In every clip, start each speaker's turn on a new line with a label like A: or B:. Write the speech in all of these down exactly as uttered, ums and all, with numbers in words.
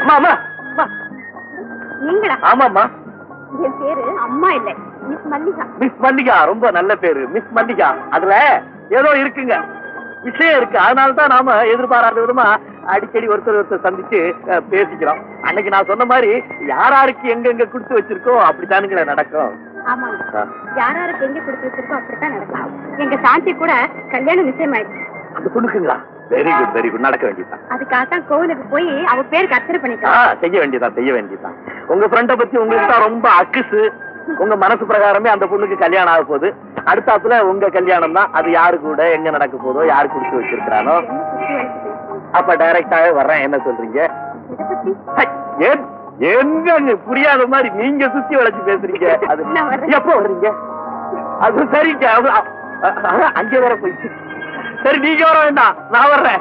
A: அம்மா அம்மா
B: நீங்களா?
A: ஆமாம்மா.
B: என் பேரு அம்மா இல்ல, மிஸ் மல்லிகா.
A: மிஸ் மல்லிகா ரொம்ப நல்ல பேரு. மிஸ் மல்லிகா அதுல ஏதோ இருக்குங்க, விஷயம் இருக்கு. அதனாலதான் நாம எதிர்பாராத விதமா அடிக்கடி ஒருத்தர் ஒருத்தர் சந்திச்சு பேசிக்கிறோம். அன்னைக்கு நான் சொன்ன மாதிரி யாராருக்கு எங்க எங்க கொடுத்து வச்சிருக்கோ அப்படித்தானுங்களே நடக்கும்.
B: ஆமாங்க, யாராருக்கு எங்க கொடுத்து வச்சிருக்கோ அப்படித்தான் நடக்கும். எங்க சாந்தி கூட கல்யாணம் நிச்சயம் ஆயிடுச்சு.
A: அந்த பொண்ணுக்குங்களா? Very good very good. நடக்க வேண்டியதான்.
B: அதுக்காகத்தான் கோவிலுக்கு போய் அவ பேருக்கு அர்ச்சனை பண்ணிட்டா.
A: செய்ய வேண்டியதான் செய்ய வேண்டியதான். உங்க ஃப்ரெண்ட பத்தி உங்களுக்கு தான் ரொம்ப அக்குசு. உங்க மனசு பிரகாரமே அந்த பொண்ணுக்கு கல்யாணம் ஆக போகுது. அடுத்தாப்புல உங்க கல்யாணம் தான். அது யாரு கூட எங்க நடக்க போதோ, யாரு குடிச்சு வச்சிருக்கானோ. அப்ப டைரக்டாவே வர்றேன். என்ன சொல்றீங்க? எங்க புரியாத மாதிரி நீங்க சுத்தி வளைச்சு பேசுறீங்க. அது எப்ப வர்றீங்க? அது சரிங்க. அங்கே வர போயிடுச்சு. சரி நீங்க வர வேண்டாம், நான் வர்றேன்.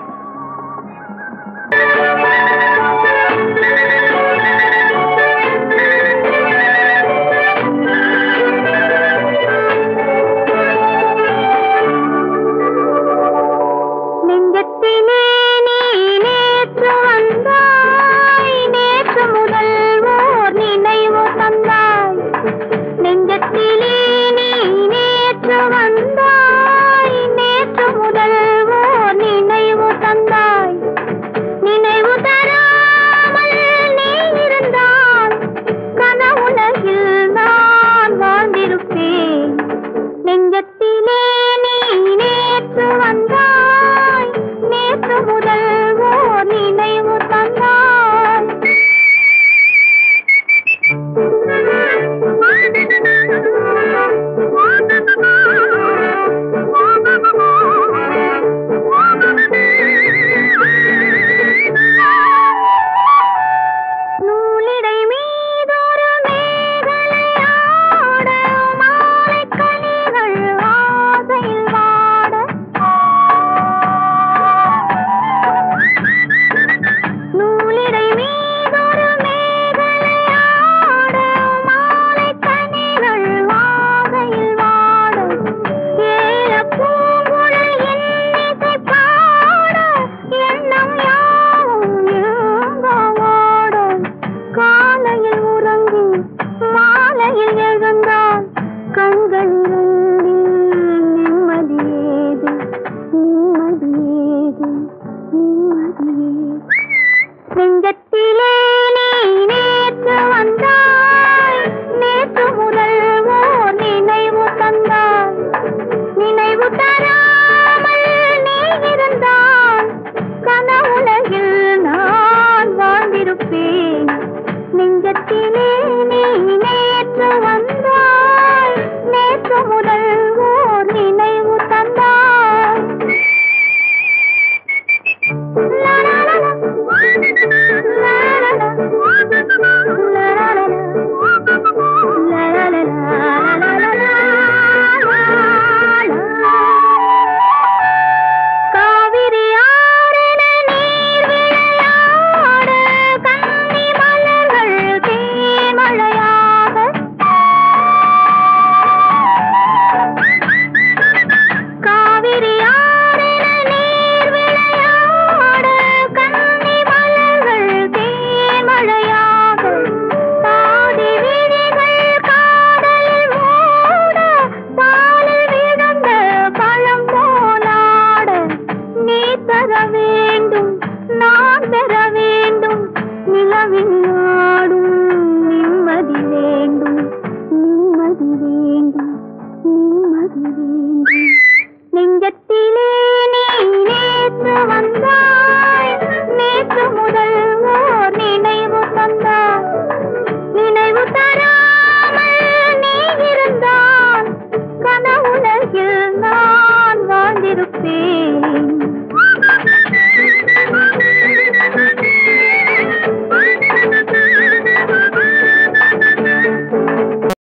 C: நெஞ்சத்திலே நீ நேற்று வந்தாய்.